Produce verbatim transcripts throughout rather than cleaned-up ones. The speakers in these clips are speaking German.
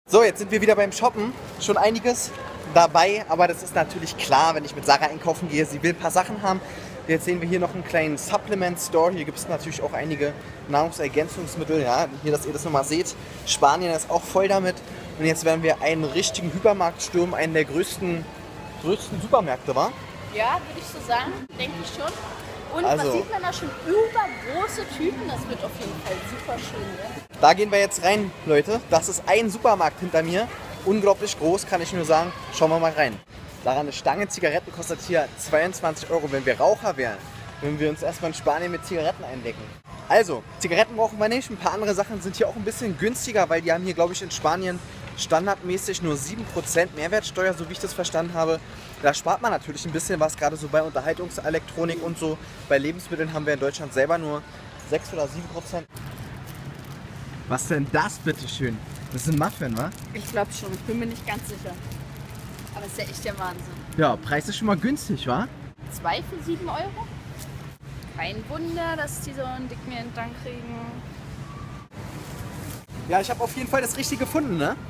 So, jetzt sind wir wieder beim Shoppen. Schon einiges dabei, aber das ist natürlich klar, wenn ich mit Sarah einkaufen gehe. Sie will ein paar Sachen haben. Jetzt sehen wir hier noch einen kleinen Supplement Store. Hier gibt es natürlich auch einige Nahrungsergänzungsmittel. Ja, hier, dass ihr das nochmal seht. Spanien ist auch voll damit. Und jetzt werden wir einen richtigen Hypermarkt stürmen, einen der größten, größten Supermärkte, wa? Ja, würde ich so sagen. Denke ich schon. Und Also, was sieht man da schon? Übergroße Typen. Das wird auf jeden Fall super schön werden. Da gehen wir jetzt rein, Leute. Das ist ein Supermarkt hinter mir. Unglaublich groß, kann ich nur sagen. Schauen wir mal rein. Sarah, eine Stange Zigaretten kostet hier zweiundzwanzig Euro. Wenn wir Raucher wären, würden wir uns erstmal in Spanien mit Zigaretten eindecken. Also, Zigaretten brauchen wir nicht. Ein paar andere Sachen sind hier auch ein bisschen günstiger, weil die haben hier, glaube ich, in Spanien standardmäßig nur sieben Prozent Mehrwertsteuer, so wie ich das verstanden habe. Da spart man natürlich ein bisschen was, gerade so bei Unterhaltungselektronik und so. Bei Lebensmitteln haben wir in Deutschland selber nur sechs oder sieben Prozent. Was denn das, bitteschön? Das ist ein Muffin, wa? Ich glaube schon. Ich bin mir nicht ganz sicher. Aber es ist ja echt der Wahnsinn. Ja, Preis ist schon mal günstig, wa? Zwei für sieben Euro? Kein Wunder, dass die so einen dicken Hintern kriegen. Ja, ich habe auf jeden Fall das Richtige gefunden, ne?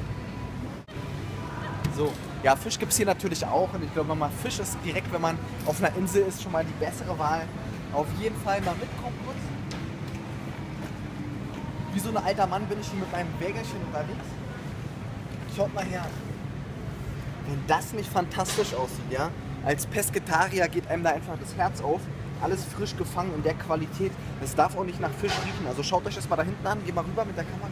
So, ja, Fisch gibt es hier natürlich auch. Und ich glaube, mal Fisch ist direkt, wenn man auf einer Insel ist, schon mal die bessere Wahl. Auf jeden Fall mal mitkommen kurz. Wie so ein alter Mann bin ich hier mit meinem Wägelchen unterwegs. Schaut mal her. Wenn das nicht fantastisch aussieht, ja? Als Pesketarier geht einem da einfach das Herz auf. Alles frisch gefangen in der Qualität. Es darf auch nicht nach Fisch riechen. Also schaut euch das mal da hinten an. Geht mal rüber mit der Kamera.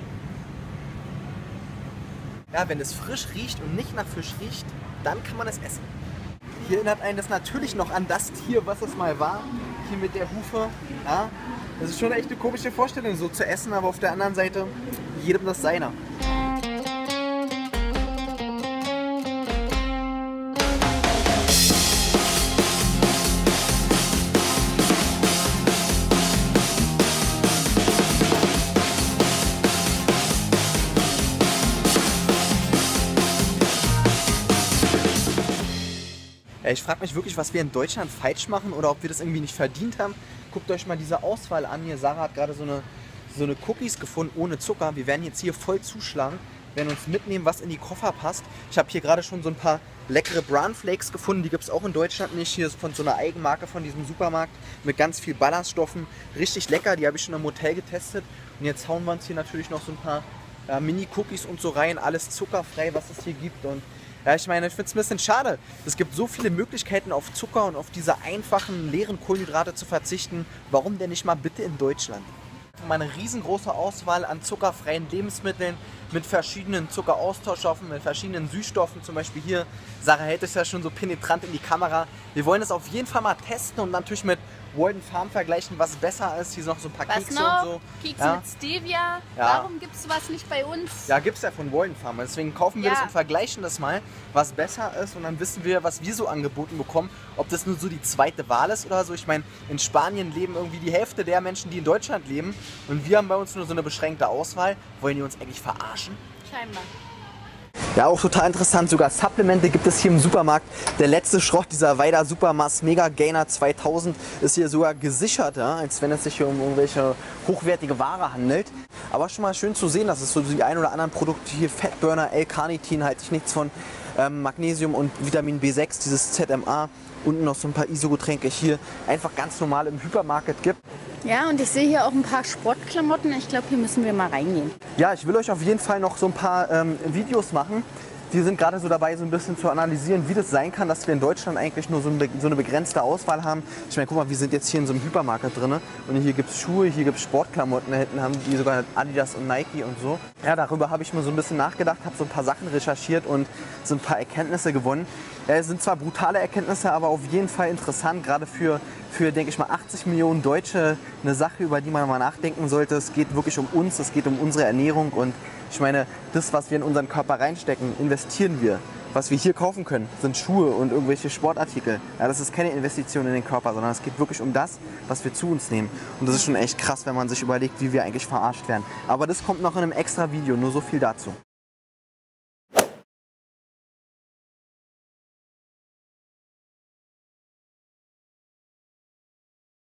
Ja, wenn es frisch riecht und nicht nach Fisch riecht, dann kann man es essen. Hier erinnert einen das natürlich noch an das Tier, was es mal war. Hier mit der Hufe. Ja? Das ist schon echt eine komische Vorstellung, so zu essen, aber auf der anderen Seite, jedem das Seine. Ich frage mich wirklich, was wir in Deutschland falsch machen oder ob wir das irgendwie nicht verdient haben. Guckt euch mal diese Auswahl an hier. Sarah hat gerade so eine, so eine Cookies gefunden ohne Zucker. Wir werden jetzt hier voll zuschlagen, werden uns mitnehmen, was in die Koffer passt. Ich habe hier gerade schon so ein paar leckere Bran Flakes gefunden. Die gibt es auch in Deutschland nicht. Hier ist von so einer Eigenmarke von diesem Supermarkt mit ganz viel Ballaststoffen. Richtig lecker, die habe ich schon im Hotel getestet. Und jetzt hauen wir uns hier natürlich noch so ein paar ja, Mini-Cookies und so rein. Alles zuckerfrei, was es hier gibt. Und ja, ich meine, ich finde es ein bisschen schade. Es gibt so viele Möglichkeiten auf Zucker und auf diese einfachen, leeren Kohlenhydrate zu verzichten. Warum denn nicht mal bitte in Deutschland? Mal eine riesengroße Auswahl an zuckerfreien Lebensmitteln mit verschiedenen Zuckeraustauschstoffen, mit verschiedenen Süßstoffen. Zum Beispiel hier, Sarah hält es ja schon so penetrant in die Kamera. Wir wollen es auf jeden Fall mal testen und natürlich mit Walden Farm vergleichen, was besser ist. Hier sind noch so ein paar was Kekse noch? und so. Kekse ja. mit Stevia. Ja. Warum gibt es sowas nicht bei uns? Ja, gibt es ja von Walden Farm. Deswegen kaufen wir ja. das und vergleichen das mal, was besser ist. Und dann wissen wir, was wir so angeboten bekommen. Ob das nur so die zweite Wahl ist oder so. Ich meine, in Spanien leben irgendwie die Hälfte der Menschen, die in Deutschland leben. Und wir haben bei uns nur so eine beschränkte Auswahl. Wollen die uns eigentlich verarschen? Scheinbar. Ja, auch total interessant. Sogar Supplemente gibt es hier im Supermarkt. Der letzte Schrott, dieser Weider Supermass Mega Gainer zweitausend, ist hier sogar gesichert, ja, als wenn es sich hier um irgendwelche hochwertige Ware handelt. Aber schon mal schön zu sehen, dass es so die ein oder anderen Produkte hier, Fettburner, L-Carnitin, halte ich nichts von, ähm, Magnesium und Vitamin B sechs, dieses Z M A, unten noch so ein paar ISO-Getränke hier einfach ganz normal im Hypermarkt gibt. Ja, und ich sehe hier auch ein paar Sportklamotten. Ich glaube, hier müssen wir mal reingehen. Ja, ich will euch auf jeden Fall noch so ein paar ähm, Videos machen. Wir sind gerade so dabei, so ein bisschen zu analysieren, wie das sein kann, dass wir in Deutschland eigentlich nur so eine, so eine begrenzte Auswahl haben. Ich meine, guck mal, wir sind jetzt hier in so einem Hypermarkt drin und hier gibt es Schuhe, hier gibt es Sportklamotten, da hinten haben die sogar Adidas und Nike und so. Ja, darüber habe ich mir so ein bisschen nachgedacht, habe so ein paar Sachen recherchiert und so ein paar Erkenntnisse gewonnen. Ja, es sind zwar brutale Erkenntnisse, aber auf jeden Fall interessant, gerade für, für, denke ich mal, achtzig Millionen Deutsche eine Sache, über die man mal nachdenken sollte. Es geht wirklich um uns, es geht um unsere Ernährung und ich meine, das, was wir in unseren Körper reinstecken, investieren wir. Was wir hier kaufen können, sind Schuhe und irgendwelche Sportartikel. Ja, das ist keine Investition in den Körper, sondern es geht wirklich um das, was wir zu uns nehmen. Und das ist schon echt krass, wenn man sich überlegt, wie wir eigentlich verarscht werden. Aber das kommt noch in einem extra Video, nur so viel dazu.